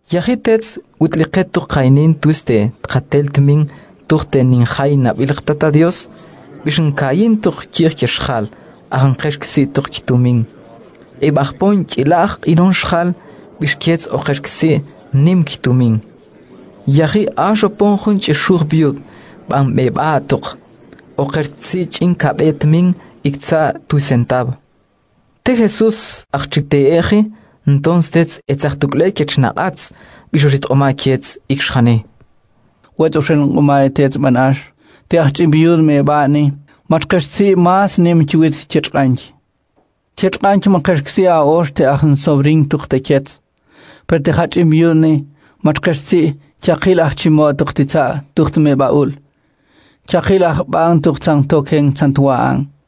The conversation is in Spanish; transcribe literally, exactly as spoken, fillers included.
Yahitets utliqetu qainin tuiste qateltmin tuqte ninjayna bilqtata Dios bishun kayin tuq kirkeshal ahan qeshksi tuqitumin ibaqpon chilaq inon shal bishkets oqeshksi nim kitumin yahi ashopon hunch shurbiut bam mebatuq oqertsi chinkabetmin ikza tu centavo te Jesús achiteeji entonces etzartuklekech naqats bishorit omakets ikshane wetoshen umayetets manash te achimbiud me bani matkashi mas nim chuit chetqanch chetqanch makashksi a orte ahn sobrin tuqtekets per te achimbiud ne matkashi chaqil achimo tuqtitsa tuqtme baul chaqil bang tuqtsang tokeng santuang